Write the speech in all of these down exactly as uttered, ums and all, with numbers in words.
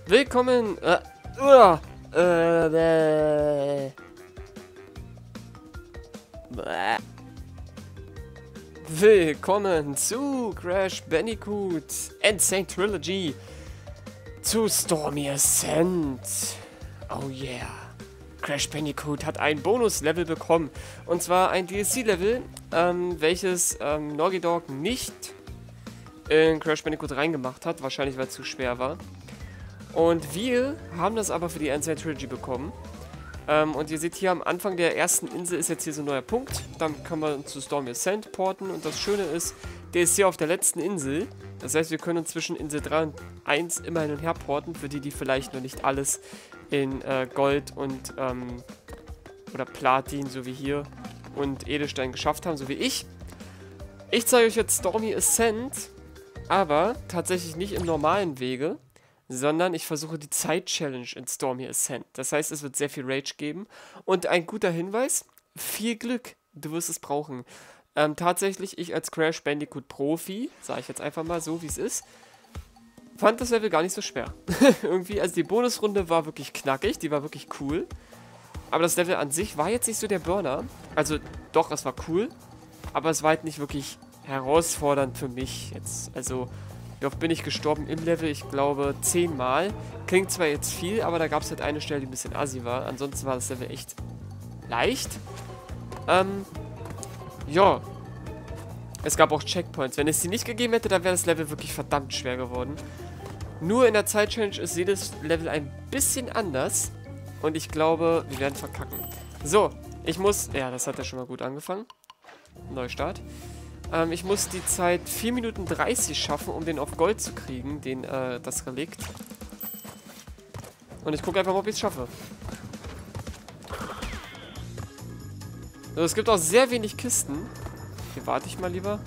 Willkommen, äh, uh, äh, bäh. Willkommen zu Crash Bandicoot N. Sane Trilogy zu Stormy Ascent. Oh yeah. Crash Bandicoot hat ein Bonus-Level bekommen. Und zwar ein D L C-Level, ähm, welches ähm, Naughty Dog nicht in Crash Bandicoot reingemacht hat. Wahrscheinlich, weil es zu schwer war. Und wir haben das aber für die N. Sane Trilogy bekommen. Ähm, und ihr seht hier am Anfang der ersten Insel ist jetzt hier so ein neuer Punkt. Dann können wir uns zu Stormy Ascent porten. Und das Schöne ist, der ist hier auf der letzten Insel. Das heißt, wir können uns zwischen Insel drei und eins immer hin und her porten. Für die, die vielleicht noch nicht alles in äh, Gold und ähm, oder Platin, so wie hier, und Edelstein geschafft haben, so wie ich. Ich zeige euch jetzt Stormy Ascent, aber tatsächlich nicht im normalen Wege, sondern ich versuche die Zeit-Challenge in Stormy Ascent. Das heißt, es wird sehr viel Rage geben. Und ein guter Hinweis, viel Glück, du wirst es brauchen. Ähm, tatsächlich, ich als Crash Bandicoot Profi, sage ich jetzt einfach mal so, wie es ist, fand das Level gar nicht so schwer. Irgendwie, also die Bonusrunde war wirklich knackig, die war wirklich cool. Aber das Level an sich war jetzt nicht so der Burner. Also doch, es war cool, aber es war halt nicht wirklich herausfordernd für mich jetzt. Also, wie oft bin ich gestorben im Level? Ich glaube zehnmal. Klingt zwar jetzt viel, aber da gab es halt eine Stelle, die ein bisschen assi war. Ansonsten war das Level echt leicht. Ähm, ja. Es gab auch Checkpoints. Wenn es die nicht gegeben hätte, dann wäre das Level wirklich verdammt schwer geworden. Nur in der Zeit-Challenge ist jedes Level ein bisschen anders. Und ich glaube, wir werden verkacken. So, ich muss... Ja, das hat ja schon mal gut angefangen. Neustart. Ähm, ich muss die Zeit vier Minuten dreißig schaffen, um den auf Gold zu kriegen, den, äh, das Relikt. Und ich gucke einfach mal, ob ich es schaffe. So, es gibt auch sehr wenig Kisten. Hier warte ich mal lieber.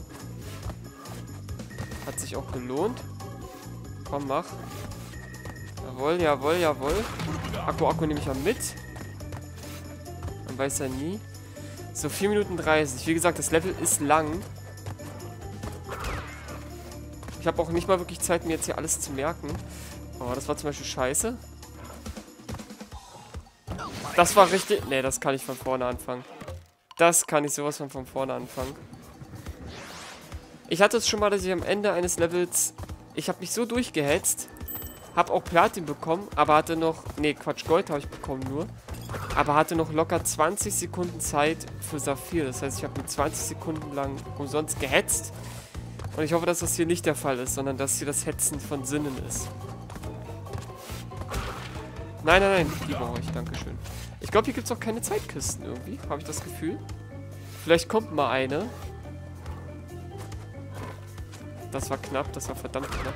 Hat sich auch gelohnt. Komm, mach. Jawohl, jawohl, jawohl. Akku, Akku nehme ich mal mit. Man weiß ja nie. So, vier Minuten dreißig. Wie gesagt, das Level ist lang. Ich habe auch nicht mal wirklich Zeit, mir jetzt hier alles zu merken. Oh, das war zum Beispiel scheiße. Das war richtig... Ne, das kann ich von vorne anfangen. Das kann ich sowas von von vorne anfangen. Ich hatte es schon mal, dass ich am Ende eines Levels... Ich habe mich so durchgehetzt. Habe auch Platin bekommen, aber hatte noch... Ne, Quatsch, Gold habe ich bekommen nur. Aber hatte noch locker zwanzig Sekunden Zeit für Saphir. Das heißt, ich habe nur zwanzig Sekunden lang umsonst gehetzt. Und ich hoffe, dass das hier nicht der Fall ist, sondern dass hier das Hetzen von Sinnen ist. Nein, nein, nein, die brauche ich, dankeschön. Ich glaube, hier gibt es auch keine Zeitkisten irgendwie, habe ich das Gefühl. Vielleicht kommt mal eine. Das war knapp, das war verdammt knapp.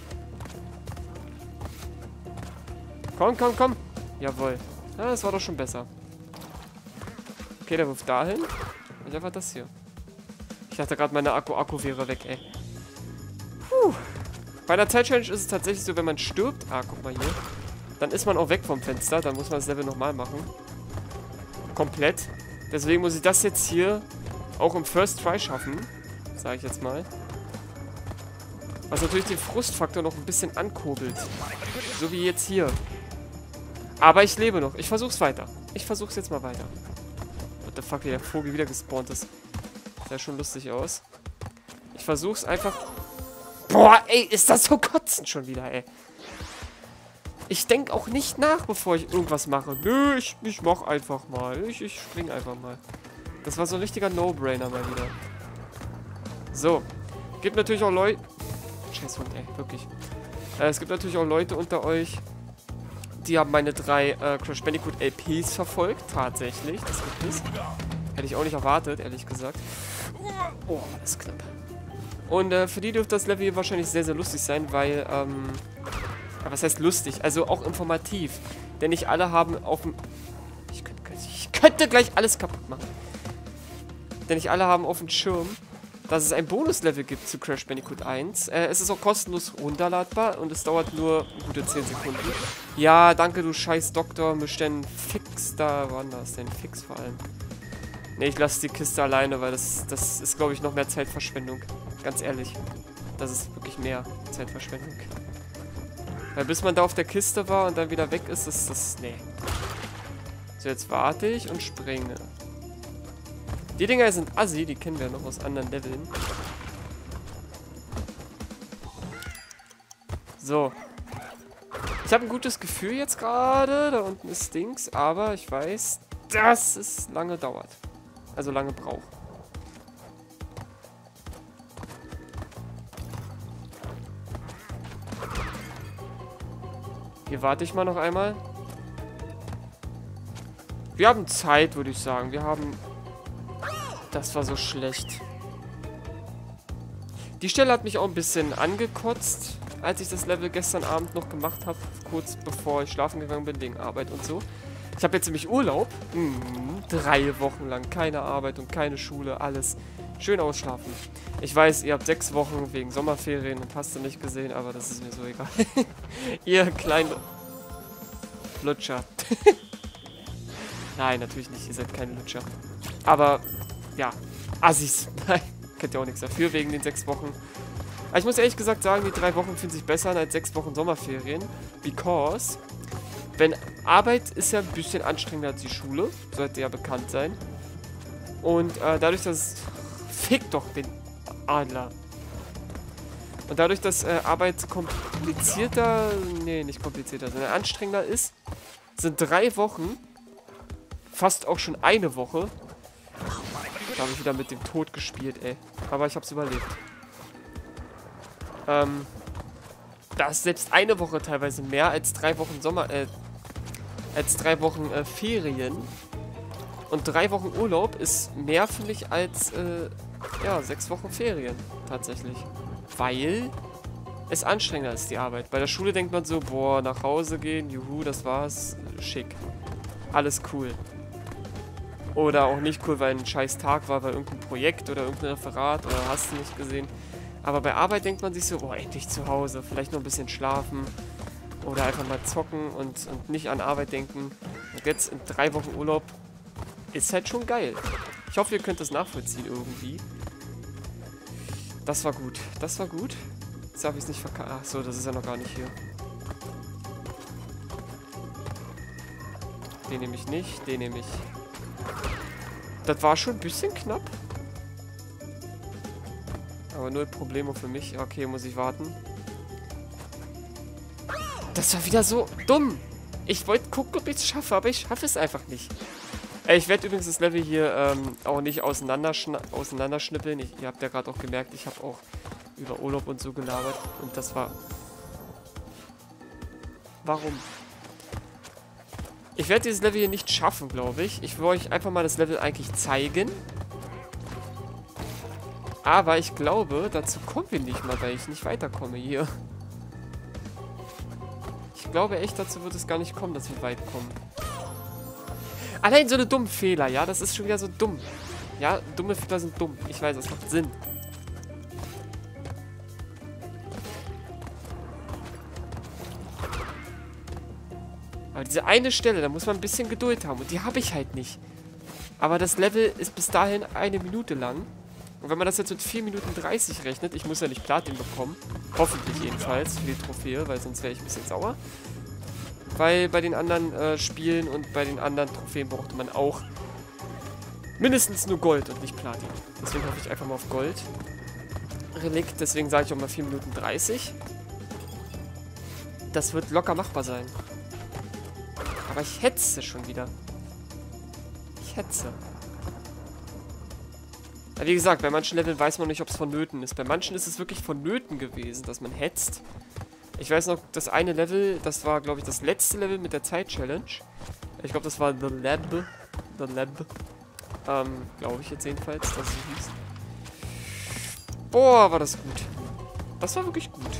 Komm, komm, komm. Jawohl. Ja, das war doch schon besser. Okay, der wirft dahin. Und einfach das hier. Ich dachte gerade, meine Akku-Akku wäre weg, ey. Puh. Bei der Zeit-Challenge ist es tatsächlich so, wenn man stirbt... Ah, guck mal hier. Dann ist man auch weg vom Fenster. Dann muss man das Level nochmal machen. Komplett. Deswegen muss ich das jetzt hier auch im First Try schaffen. Sage ich jetzt mal. Was natürlich den Frustfaktor noch ein bisschen ankurbelt. So wie jetzt hier. Aber ich lebe noch. Ich versuch's weiter. Ich versuch's jetzt mal weiter. What the fuck, wie der Vogel wieder gespawnt ist. Sah schon lustig aus. Ich versuch's einfach... Boah, ey, ist das so kotzend schon wieder, ey. Ich denke auch nicht nach, bevor ich irgendwas mache. Nö, ich, ich mach einfach mal. Ich, ich spring einfach mal. Das war so ein richtiger No-Brainer mal wieder. So. Gibt natürlich auch Leute... Scheiß Hund, ey, wirklich. Äh, es gibt natürlich auch Leute unter euch, die haben meine drei äh, Crash Bandicoot L Ps verfolgt. Tatsächlich, das gibt es. Hätte ich auch nicht erwartet, ehrlich gesagt. Oh, das ist knapp. Und äh, für die dürfte das Level hier wahrscheinlich sehr, sehr lustig sein, weil, ähm... Aber was heißt lustig? Also auch informativ. Denn nicht alle haben auf dem... Ich könnte, ich könnte gleich alles kaputt machen. Denn nicht alle haben auf dem Schirm, dass es ein Bonuslevel gibt zu Crash Bandicoot eins. Äh, es ist auch kostenlos runterladbar und es dauert nur gute zehn Sekunden. Ja, danke, du scheiß Doktor. Misch den Fix da... Wann war das denn? Fix vor allem. Ne, ich lasse die Kiste alleine, weil das, das ist, glaube ich, noch mehr Zeitverschwendung. Ganz ehrlich. Das ist wirklich mehr Zeitverschwendung. Weil bis man da auf der Kiste war und dann wieder weg ist, ist das... Nee. So, jetzt warte ich und springe. Die Dinger sind assi, die kennen wir noch aus anderen Leveln. So. Ich habe ein gutes Gefühl jetzt gerade. Da unten ist Dings, aber ich weiß, dass es lange dauert. Also lange braucht. Hier warte ich mal noch einmal. Wir haben Zeit, würde ich sagen. Wir haben... Das war so schlecht. Die Stelle hat mich auch ein bisschen angekotzt, als ich das Level gestern Abend noch gemacht habe. Kurz bevor ich schlafen gegangen bin, wegen Arbeit und so. Ich habe jetzt nämlich Urlaub. Hm, drei Wochen lang. Keine Arbeit und keine Schule. Alles. Schön ausschlafen. Ich weiß, ihr habt sechs Wochen wegen Sommerferien und hast du nicht gesehen, aber das ist mir so egal. Ihr kleinen Lutscher. Nein, natürlich nicht. Ihr seid keine Lutscher. Aber, ja. Assis. Nein, könnt ihr auch nichts dafür wegen den sechs Wochen. Aber ich muss ehrlich gesagt sagen, die drei Wochen fühlen sich besser an als sechs Wochen Sommerferien. Because, wenn Arbeit ist ja ein bisschen anstrengender als die Schule. Sollte ja bekannt sein. Und äh, dadurch, dass... Fick doch den Adler. Und dadurch, dass äh, Arbeit komplizierter... Nee, nicht komplizierter, sondern anstrengender ist, sind drei Wochen... Fast auch schon eine Woche. Da habe ich wieder mit dem Tod gespielt, ey. Aber ich habe es überlebt. Ähm... Da ist selbst eine Woche teilweise mehr als drei Wochen Sommer... Äh... Als drei Wochen äh, Ferien. Und drei Wochen Urlaub ist mehr für mich als, äh, ja, sechs Wochen Ferien, tatsächlich. Weil es anstrengender ist, die Arbeit. Bei der Schule denkt man so, boah, nach Hause gehen, juhu, das war's, schick. Alles cool. Oder auch nicht cool, weil ein scheiß Tag war, weil irgendein Projekt oder irgendein Referat oder hast du nicht gesehen. Aber bei Arbeit denkt man sich so, boah, endlich zu Hause, vielleicht noch ein bisschen schlafen. Oder einfach mal zocken und, und nicht an Arbeit denken. Und jetzt in drei Wochen Urlaub ist halt schon geil. Ich hoffe, ihr könnt das nachvollziehen irgendwie. Das war gut. Das war gut. Jetzt habe ich es nicht verkackt. Ach so, das ist ja noch gar nicht hier. Den nehme ich nicht. Den nehme ich. Das war schon ein bisschen knapp. Aber null Probleme für mich. Okay, muss ich warten. Das war wieder so dumm. Ich wollte gucken, ob ich es schaffe, aber ich schaffe es einfach nicht. Ich werde übrigens das Level hier ähm, auch nicht auseinanderschn auseinanderschnippeln. Ich, ihr habt ja gerade auch gemerkt, ich habe auch über Urlaub und so gelabert. Und das war... Warum? Ich werde dieses Level hier nicht schaffen, glaube ich. Ich will euch einfach mal das Level eigentlich zeigen. Aber ich glaube, dazu kommen wir nicht mal, weil ich nicht weiterkomme hier. Ich glaube echt, dazu wird es gar nicht kommen, dass wir weit kommen. Allein so eine dumme Fehler, ja, das ist schon wieder so dumm. Ja, dumme Fehler sind dumm. Ich weiß, das macht Sinn. Aber diese eine Stelle, da muss man ein bisschen Geduld haben. Und die habe ich halt nicht. Aber das Level ist bis dahin eine Minute lang. Und wenn man das jetzt mit vier Minuten dreißig rechnet, ich muss ja nicht Platin bekommen. Hoffentlich jedenfalls für die Trophäe, weil sonst wäre ich ein bisschen sauer. Weil bei den anderen äh, Spielen und bei den anderen Trophäen brauchte man auch mindestens nur Gold und nicht Platin. Deswegen hoffe ich einfach mal auf Gold. Relikt, deswegen sage ich auch mal vier Minuten dreißig. Das wird locker machbar sein. Aber ich hetze schon wieder. Ich hetze. Ja, wie gesagt, bei manchen Leveln weiß man nicht, ob es vonnöten ist. Bei manchen ist es wirklich vonnöten gewesen, dass man hetzt. Ich weiß noch, das eine Level, das war, glaube ich, das letzte Level mit der Zeit-Challenge. Ich glaube, das war The Lab. The Lab. Ähm, glaube ich jetzt jedenfalls, dass es so hieß. Boah, war das gut. Das war wirklich gut.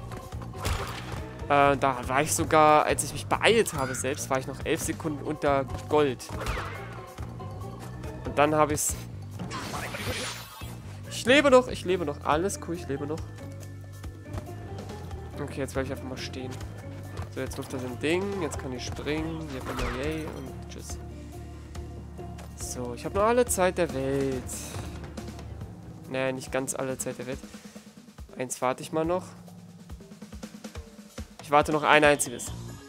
Äh, da war ich sogar, als ich mich beeilt habe selbst, war ich noch elf Sekunden unter Gold. Und dann habe ich es... Ich lebe noch, ich lebe noch. Alles cool, ich lebe noch. Okay, jetzt bleibe ich einfach mal stehen. So, jetzt läuft das ein Ding. Jetzt kann ich springen. Hier kommt der Yay und tschüss. So, ich habe noch alle Zeit der Welt. Naja, nicht ganz alle Zeit der Welt. Eins warte ich mal noch. Ich Ich warte noch ein einziges.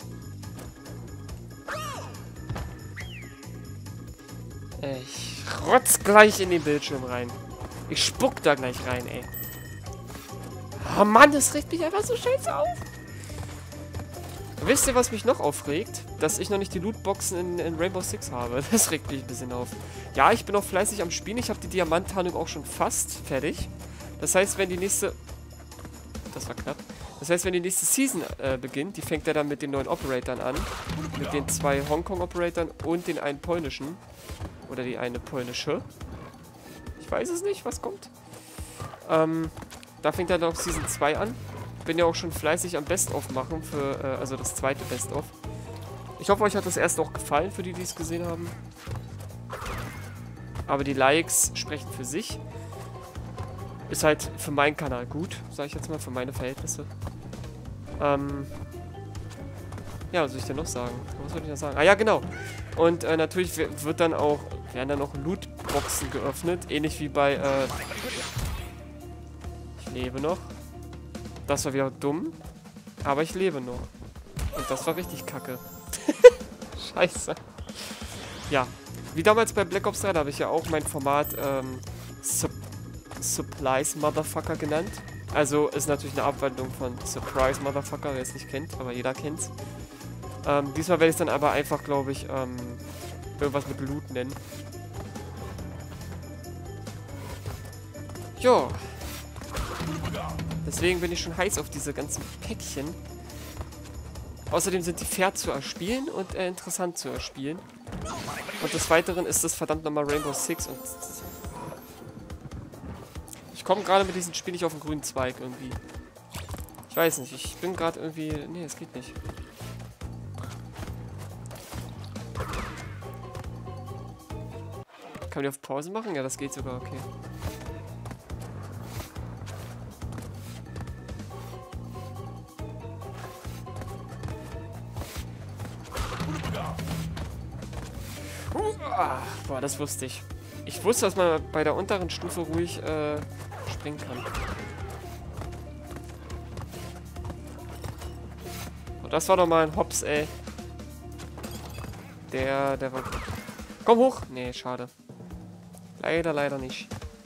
Ich rotz gleich in den Bildschirm rein. Ich spuck da gleich rein, ey. Oh Mann, das regt mich einfach so scheiße auf. Wisst ihr, was mich noch aufregt? Dass ich noch nicht die Lootboxen in, in Rainbow Six habe. Das regt mich ein bisschen auf. Ja, ich bin auch fleißig am Spielen. Ich habe die Diamanttarnung auch schon fast fertig. Das heißt, wenn die nächste... Das war knapp. Das heißt, wenn die nächste Season äh, beginnt, die fängt ja dann mit den neuen Operatoren an. Mit den zwei Hongkong-Operatoren und den einen polnischen. Oder die eine polnische. Ich weiß es nicht, was kommt. Ähm, da fängt dann auch Season zwei an. Bin ja auch schon fleißig am Best-of machen für, äh, also das zweite Best-of. Ich hoffe, euch hat das erste auch gefallen, für die, die es gesehen haben. Aber die Likes sprechen für sich. Ist halt für meinen Kanal gut, sage ich jetzt mal, für meine Verhältnisse. Ähm, ja, was soll ich denn noch sagen? Was soll ich noch sagen? Ah ja, genau. Und äh, natürlich wird dann auch, werden dann auch Lootboxen geöffnet, ähnlich wie bei, äh, ich lebe noch. Das war wieder dumm, aber ich lebe noch. Und das war richtig kacke. Scheiße. Ja, wie damals bei Black Ops drei, da habe ich ja auch mein Format ähm, Sup Supplies Motherfucker genannt. Also ist natürlich eine Abwandlung von Surprise Motherfucker, wer es nicht kennt, aber jeder kennt's. Ähm, diesmal werde ich es dann aber einfach, glaube ich, ähm, irgendwas mit Loot nennen. Jo. Deswegen bin ich schon heiß auf diese ganzen Päckchen. Außerdem sind die fair zu erspielen und äh, interessant zu erspielen. Und des Weiteren ist das verdammt nochmal Rainbow Six und... Ich komme gerade mit diesem Spiel nicht auf den grünen Zweig irgendwie. Ich weiß nicht, ich bin gerade irgendwie... Nee, es geht nicht. Kann man die auf Pause machen? Ja, das geht sogar, okay. Ah, boah, das wusste ich. Ich wusste, dass man bei der unteren Stufe ruhig äh, springen kann. Und das war doch mal ein Hops, ey. Der, der war... Komm hoch! Nee, schade. Leider, leider nicht.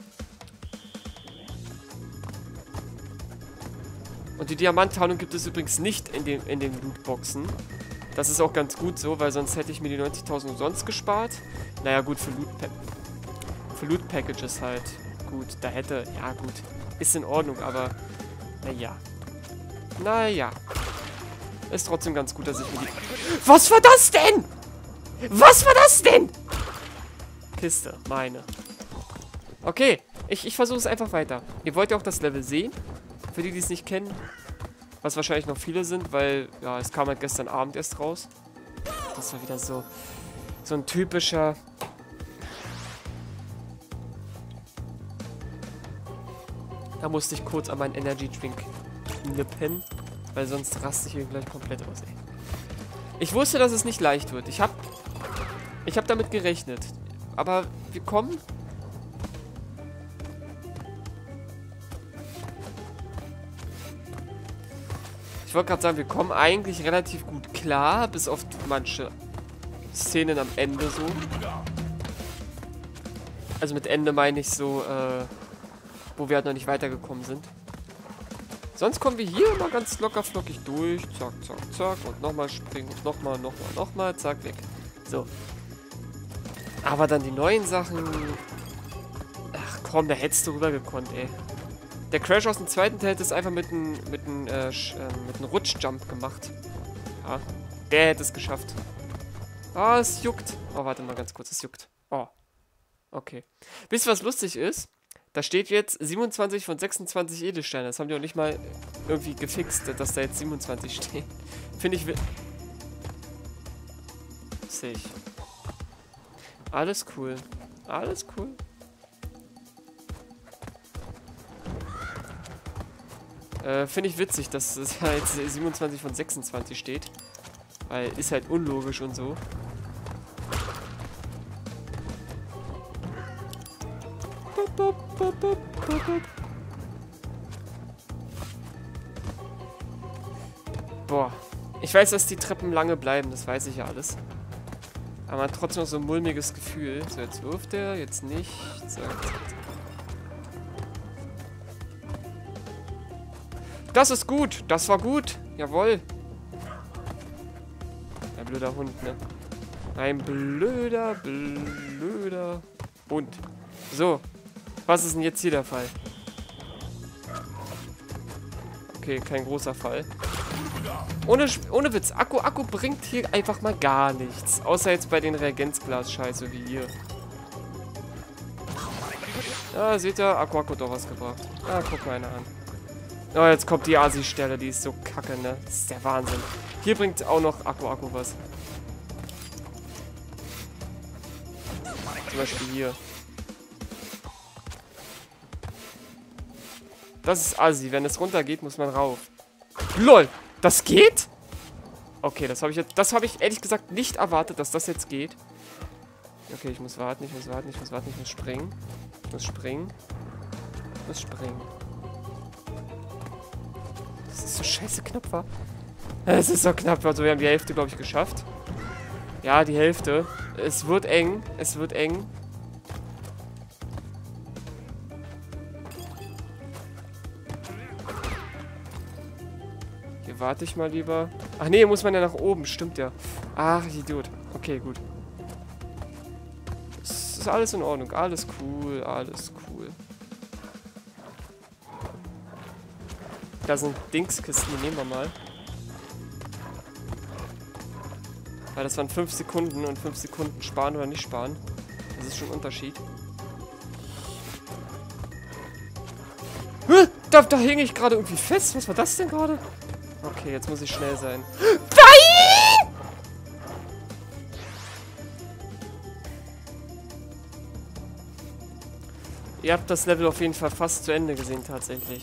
Und die Diamanttarnung gibt es übrigens nicht in den, in den Lootboxen. Das ist auch ganz gut so, weil sonst hätte ich mir die neunzigtausend umsonst gespart. Naja, gut, für Loot, für Loot Packages halt. Gut, da hätte... Ja, gut. Ist in Ordnung, aber... Naja. Naja. Ist trotzdem ganz gut, dass ich mir die... Was war das denn? Was war das denn? Kiste, meine. Okay, ich, ich versuche es einfach weiter. Ihr wollt ja auch das Level sehen. Für die, die es nicht kennen. Was wahrscheinlich noch viele sind, weil, ja, es kam halt gestern Abend erst raus. Das war wieder so, so ein typischer... Da musste ich kurz an meinen Energy Drink nippen, weil sonst raste ich hier gleich komplett aus, ey. Ich wusste, dass es nicht leicht wird. Ich hab, ich hab damit gerechnet. Aber wir kommen... Ich wollte gerade sagen, wir kommen eigentlich relativ gut klar, bis auf manche Szenen am Ende so. Also mit Ende meine ich so, äh, wo wir halt noch nicht weitergekommen sind. Sonst kommen wir hier immer ganz locker flockig durch. Zack, zack, zack. Und nochmal springen. Und nochmal, nochmal, nochmal. Zack, weg. So. Aber dann die neuen Sachen... Ach komm, da hättest du rübergekonnt, ey. Der Crash aus dem zweiten Teil hätte es einfach mit einem mit einem äh, mit einem Rutschjump gemacht. Ja, der hätte es geschafft. Ah, oh, es juckt. Oh, warte mal ganz kurz, es juckt. Oh. Okay. Wisst ihr, was lustig ist? Da steht jetzt siebenundzwanzig von sechsundzwanzig Edelsteine. Das haben die auch nicht mal irgendwie gefixt, dass da jetzt siebenundzwanzig stehen. Finde ich... Sehe ich. Alles cool. Alles cool. Äh, finde ich witzig, dass es halt siebenundzwanzig von sechsundzwanzig steht. Weil ist halt unlogisch und so. Boah. Ich weiß, dass die Treppen lange bleiben. Das weiß ich ja alles. Aber man hat trotzdem noch so ein mulmiges Gefühl. So, jetzt wirft er. Jetzt nicht. Zack, zack, zack. Das ist gut. Das war gut. Jawohl. Ein blöder Hund, ne? Ein blöder, blöder Hund. So. Was ist denn jetzt hier der Fall? Okay, kein großer Fall. Ohne, ohne Witz. Akku, Akku bringt hier einfach mal gar nichts. Außer jetzt bei den Reagenzglas-Scheiße wie hier. Ja, seht ihr? Akku, Akku hat doch was gebracht. Ah, guck mal einer an. Oh, jetzt kommt die Asi-Stelle. Die ist so kacke, ne? Das ist der Wahnsinn. Hier bringt auch noch Akku, Akku was. Zum Beispiel hier. Das ist Asi. Wenn es runtergeht, muss man rauf. LOL! Das geht? Okay, das habe ich jetzt. Das habe ich ehrlich gesagt nicht erwartet, dass das jetzt geht. Okay, ich muss warten, ich muss warten, ich muss warten, ich muss springen. Ich muss springen. Ich muss springen. Das ist so scheiße knapp, war. Es ist so knapp, also wir haben die Hälfte, glaube ich, geschafft. Ja, die Hälfte. Es wird eng. Es wird eng. Hier warte ich mal lieber. Ach nee, muss man ja nach oben. Stimmt ja. Ach, Idiot. Okay, gut. Es ist alles in Ordnung. Alles cool. Alles cool. Da sind Dingskisten. Die nehmen wir mal. Weil das waren fünf Sekunden und fünf Sekunden sparen oder nicht sparen. Das ist schon ein Unterschied. Hä? Da, da hänge ich gerade irgendwie fest. Was war das denn gerade? Okay, jetzt muss ich schnell sein. Nein! Ihr habt das Level auf jeden Fall fast zu Ende gesehen, tatsächlich.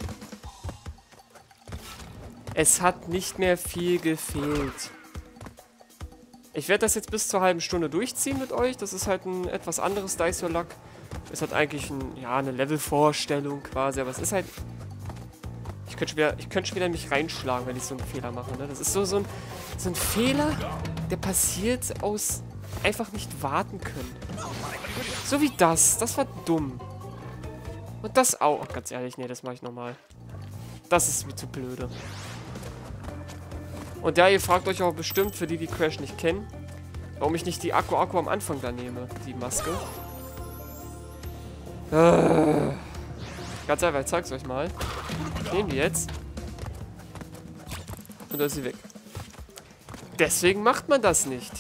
Es hat nicht mehr viel gefehlt. Ich werde das jetzt bis zur halben Stunde durchziehen mit euch. Das ist halt ein etwas anderes Dice Your Luck. Es hat eigentlich ein, ja, eine Levelvorstellung quasi, aber es ist halt... Ich könnte schon wieder, ich könnte schon wieder mich reinschlagen, wenn ich so einen Fehler mache. Ne? Das ist so, so, ein, so ein Fehler, der passiert aus einfach nicht warten können. So wie das. Das war dumm. Und das auch. Oh, ganz ehrlich, nee, das mache ich nochmal. Das ist mir zu blöde. Und ja, ihr fragt euch auch bestimmt, für die, die Crash nicht kennen, warum ich nicht die Akku Akku am Anfang da nehme, die Maske. Äh, ganz einfach, ich zeig's euch mal. Ich nehme die jetzt. Und da ist sie weg. Deswegen macht man das nicht.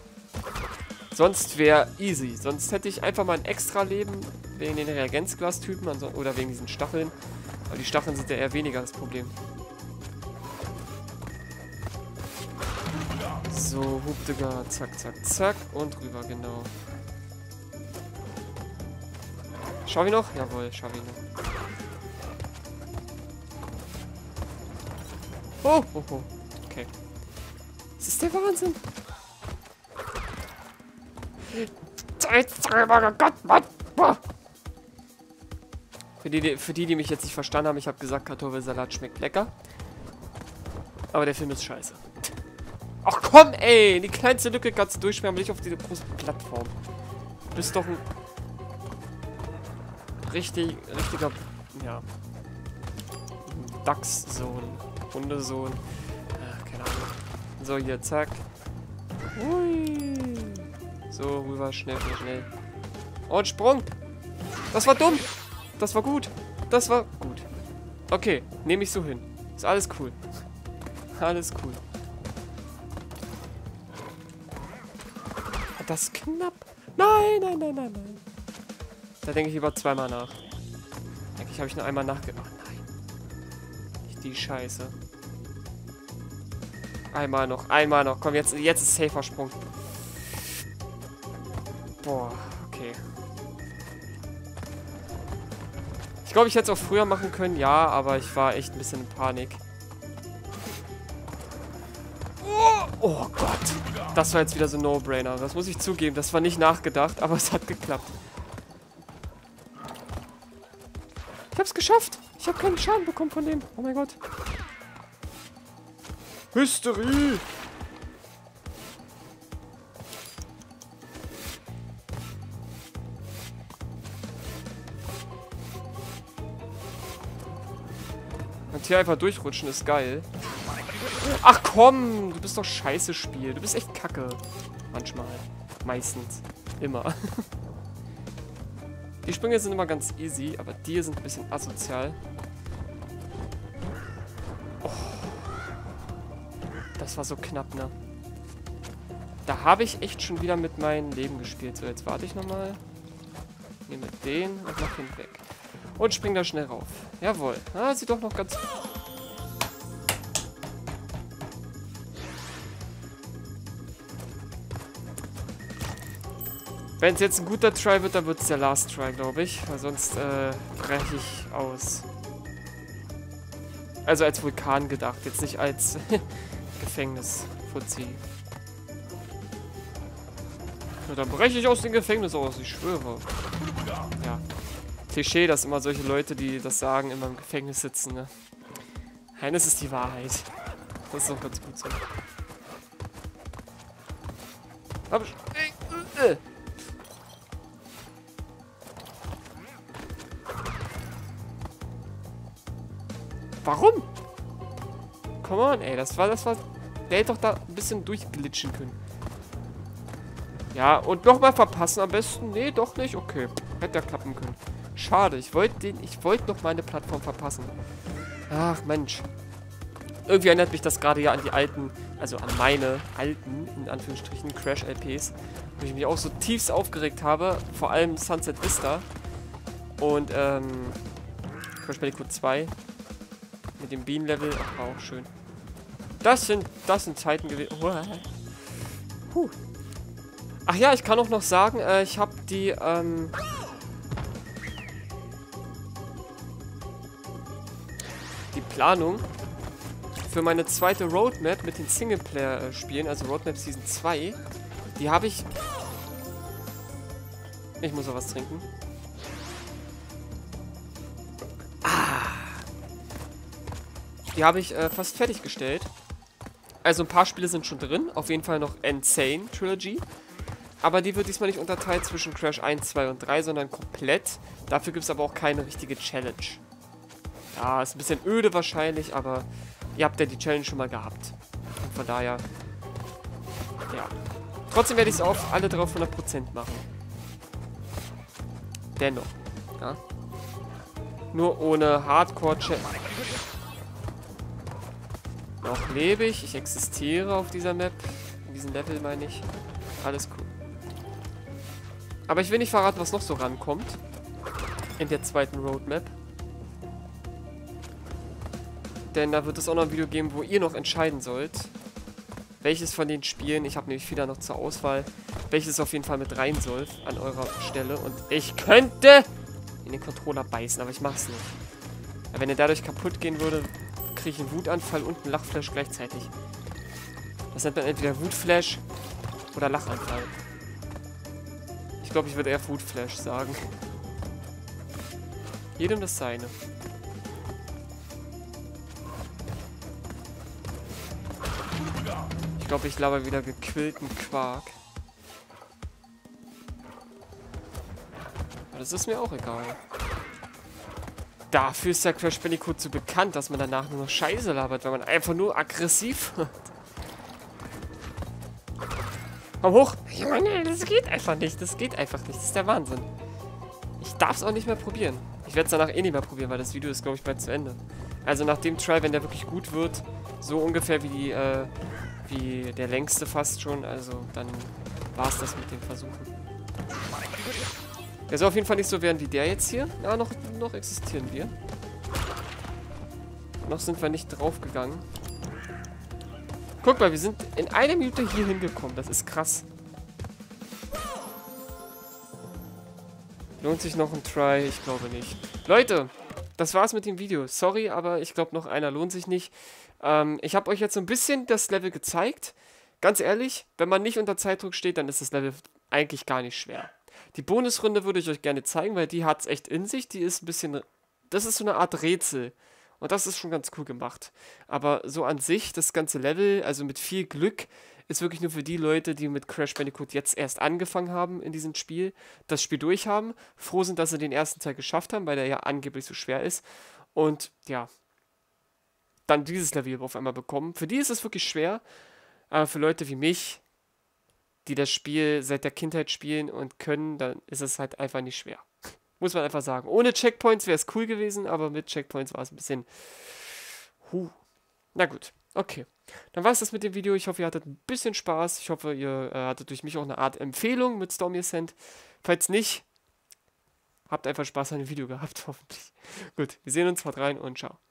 Sonst wäre easy. Sonst hätte ich einfach mal ein extra Leben wegen den Reagenzglas-Typen oder wegen diesen Stacheln. Aber die Stacheln sind ja eher weniger das Problem. So, Hupdiger, zack, zack, zack und rüber, genau. Schau ich noch? Jawohl, schau ich noch. Oh, oh, oh. Okay. Das ist der Wahnsinn. Für die, die, für die, die mich jetzt nicht verstanden haben, ich habe gesagt, Kartoffelsalat schmeckt lecker. Aber der Film ist scheiße. Ach komm, ey! In die kleinste Lücke kannst du durchschwärmen, nicht auf diese große Plattform. Du bist doch ein... Richtig, richtiger... Ja. Dachssohn. Hundesohn. Äh, keine Ahnung. So, hier, zack. Hui. So, rüber, schnell, schnell, schnell. Und Sprung! Das war dumm! Das war gut! Das war gut. Okay, nehme ich so hin. Ist alles cool. Alles cool. Das ist knapp. Nein, nein, nein, nein, nein. Da denke ich lieber zweimal nach. Eigentlich habe ich nur einmal nachgedacht. Oh nein. Nicht die Scheiße. Einmal noch, einmal noch. Komm, jetzt, jetzt ist safer Sprung. Boah, okay. Ich glaube, ich hätte es auch früher machen können, ja, aber ich war echt ein bisschen in Panik. Oh Gott. Das war jetzt wieder so ein No-Brainer. Das muss ich zugeben. Das war nicht nachgedacht, aber es hat geklappt. Ich hab's geschafft. Ich habe keinen Schaden bekommen von dem. Oh mein Gott. Hysterie! Und hier einfach durchrutschen ist geil. Ach komm, du bist doch scheiße Spiel. Du bist echt kacke. Manchmal. Meistens. Immer. Die Sprünge sind immer ganz easy, aber die sind ein bisschen asozial. Oh. Das war so knapp, ne? Da habe ich echt schon wieder mit meinem Leben gespielt. So, jetzt warte ich nochmal. Nehme den und mach ihn weg. Und spring da schnell rauf. Jawohl. Ah, sieht doch noch ganz... Wenn es jetzt ein guter Try wird, dann wird es der Last Try, glaube ich. Weil sonst äh, breche ich aus. Also als Vulkan gedacht, jetzt nicht als Gefängnis-Fuzzi. Ja, dann breche ich aus dem Gefängnis aus, ich schwöre. Ja. Klischee, dass immer solche Leute, die das sagen, immer im Gefängnis sitzen, ne? Nein, das ist die Wahrheit. Das ist doch ganz gut so. Hab ich... Äh, äh. Warum? Come on, ey, das war, das war... Der hätte doch da ein bisschen durchglitschen können. Ja, und nochmal verpassen am besten. Nee, doch nicht. Okay, hätte ja klappen können. Schade, ich wollte den, ich wollte noch meine Plattform verpassen. Ach, Mensch. Irgendwie erinnert mich das gerade ja an die alten, also an meine alten, in Anführungsstrichen, Crash-L Ps. Wo ich mich auch so tiefst aufgeregt habe. Vor allem Sunset Vista. Und, ähm... Crash Bandicoot zwei. Mit dem Bean-Level. Ach, war auch schön. Das sind, das sind Zeiten gewesen. Huh. Ach ja, ich kann auch noch sagen, äh, ich habe die, ähm... die Planung für meine zweite Roadmap mit den Singleplayer-Spielen, also Roadmap Season zwei, die habe ich... Ich muss noch was trinken. Die habe ich äh, fast fertiggestellt. Also ein paar Spiele sind schon drin. Auf jeden Fall noch Insane Trilogy. Aber die wird diesmal nicht unterteilt zwischen Crash eins, zwei und drei, sondern komplett. Dafür gibt es aber auch keine richtige Challenge. Ja, ist ein bisschen öde wahrscheinlich, aber ihr habt ja die Challenge schon mal gehabt. Und von daher, ja. Trotzdem werde ich es auf alle drauf hundert Prozent machen. Dennoch, ja. Nur ohne Hardcore-Challenge. Noch lebe ich, ich existiere auf dieser Map. In diesem Level meine ich. Alles cool. Aber ich will nicht verraten, was noch so rankommt. In der zweiten Roadmap. Denn da wird es auch noch ein Video geben, wo ihr noch entscheiden sollt, welches von den Spielen, ich habe nämlich wieder noch zur Auswahl, welches auf jeden Fall mit rein soll an eurer Stelle. Und ich könnte in den Controller beißen, aber ich mache es nicht. Ja, wenn er dadurch kaputt gehen würde, kriege ich einen Wutanfall und einen Lachflash gleichzeitig. Das nennt man entweder Wutflash oder Lachanfall. Ich glaube, ich würde eher Wutflash sagen. Jedem das seine. Ich glaube, ich laber wieder gequillten Quark. Aber das ist mir auch egal. Dafür ist der Crash Bandicoot so bekannt, dass man danach nur noch Scheiße labert, weil man einfach nur aggressiv wird. Komm hoch! Junge, das geht einfach nicht. Das geht einfach nicht. Das ist der Wahnsinn. Ich darf es auch nicht mehr probieren. Ich werde es danach eh nicht mehr probieren, weil das Video ist, glaube ich, bald zu Ende. Also nach dem Try, wenn der wirklich gut wird, so ungefähr wie die, äh, wie der längste fast schon, also dann war es das mit den Versuchen. Der soll auf jeden Fall nicht so werden wie der jetzt hier. Ja, noch, noch existieren wir. Noch sind wir nicht draufgegangen. Guck mal, wir sind in einer Minute hier hingekommen. Das ist krass. Lohnt sich noch ein Try? Ich glaube nicht. Leute, das war's mit dem Video. Sorry, aber ich glaube, noch einer lohnt sich nicht. Ähm, ich habe euch jetzt so ein bisschen das Level gezeigt. Ganz ehrlich, wenn man nicht unter Zeitdruck steht, dann ist das Level eigentlich gar nicht schwer. Die Bonusrunde würde ich euch gerne zeigen, weil die hat es echt in sich. Die ist ein bisschen... Das ist so eine Art Rätsel. Und das ist schon ganz cool gemacht. Aber so an sich, das ganze Level, also mit viel Glück, ist wirklich nur für die Leute, die mit Crash Bandicoot jetzt erst angefangen haben in diesem Spiel, das Spiel durchhaben, froh sind, dass sie den ersten Teil geschafft haben, weil der ja angeblich so schwer ist. Und ja, dann dieses Level auf einmal bekommen. Für die ist es wirklich schwer, aber für Leute wie mich, die das Spiel seit der Kindheit spielen und können, dann ist es halt einfach nicht schwer. Muss man einfach sagen. Ohne Checkpoints wäre es cool gewesen, aber mit Checkpoints war es ein bisschen... Huh. Na gut, okay. Dann war es das mit dem Video. Ich hoffe, ihr hattet ein bisschen Spaß. Ich hoffe, ihr äh, hattet durch mich auch eine Art Empfehlung mit Stormy Ascent. Falls nicht, habt einfach Spaß an dem Video gehabt, hoffentlich. Gut, wir sehen uns, haut rein und ciao.